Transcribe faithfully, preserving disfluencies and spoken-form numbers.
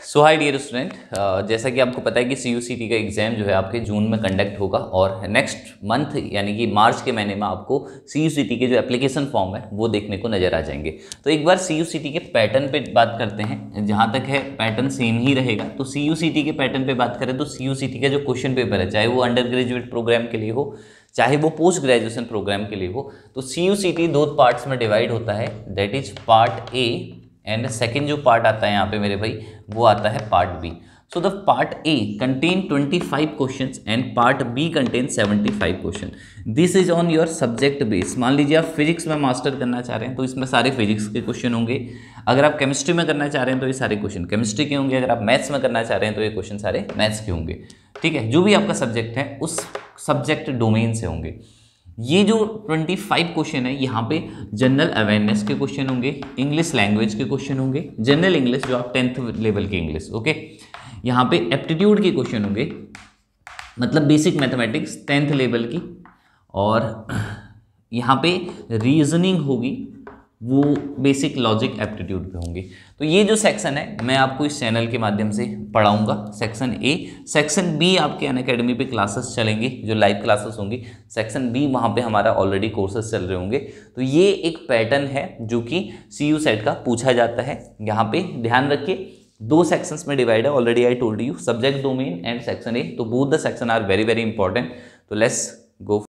सो hi dear student, जैसा कि आपको पता है कि सी यू सी टी का एग्ज़ाम जो है आपके जून में कंडक्ट होगा और नेक्स्ट मंथ यानी कि मार्च के महीने में आपको सी यू सी टी के जो एप्लीकेशन फॉर्म है वो देखने को नज़र आ जाएंगे। तो एक बार सी यू सी टी के पैटर्न पे बात करते हैं। जहाँ तक है पैटर्न सेम ही रहेगा। तो सी यू सी टी के पैटर्न पे बात करें तो सी यू सी टी का जो क्वेश्चन पेपर है, चाहे वो अंडर ग्रेजुएट प्रोग्राम के लिए हो चाहे वो पोस्ट ग्रेजुएशन प्रोग्राम के लिए हो, तो सी यू सी टी दो पार्ट्स में डिवाइड होता है। That is part A and second जो पार्ट आता है यहाँ पे मेरे भाई वो आता है part B. So the part A contain twenty five questions and part B contain seventy five question. This is on your subject base. मान लीजिए आप फिजिक्स में मास्टर करना चाह रहे हैं तो इसमें सारे फिजिक्स के क्वेश्चन होंगे। अगर आप केमिस्ट्री में करना चाह रहे हैं तो ये सारे क्वेश्चन केमिस्ट्री के होंगे। अगर आप मैथ्स में करना चाह रहे हैं तो ये क्वेश्चन सारे मैथ्स के होंगे। ठीक है, जो भी आपका सब्जेक्ट है उस सब्जेक्ट डोमेन से होंगे। ये जो पच्चीस क्वेश्चन है यहाँ पे जनरल अवेयरनेस के क्वेश्चन होंगे, इंग्लिश लैंग्वेज के क्वेश्चन होंगे, जनरल इंग्लिश जो आप टेंथ लेवल की इंग्लिश, ओके। यहाँ पे एप्टीट्यूड के क्वेश्चन होंगे, मतलब बेसिक मैथमेटिक्स टेंथ लेवल की। और यहाँ पे रीजनिंग होगी, वो बेसिक लॉजिक एप्टीट्यूड पे होंगे। तो ये जो सेक्शन है मैं आपको इस चैनल के माध्यम से पढ़ाऊंगा, सेक्शन ए। सेक्शन बी आपके अनअकैडमी पे क्लासेस चलेंगे, जो लाइव क्लासेस होंगी। सेक्शन बी वहाँ पे हमारा ऑलरेडी कोर्सेज चल रहे होंगे। तो ये एक पैटर्न है जो कि सी यू सेट का पूछा जाता है। यहाँ पे ध्यान रखिए, दो सेक्शंस में डिवाइड है, already I told you, subject domain and section A. तो both the section are very very important. तो लेट्स गो।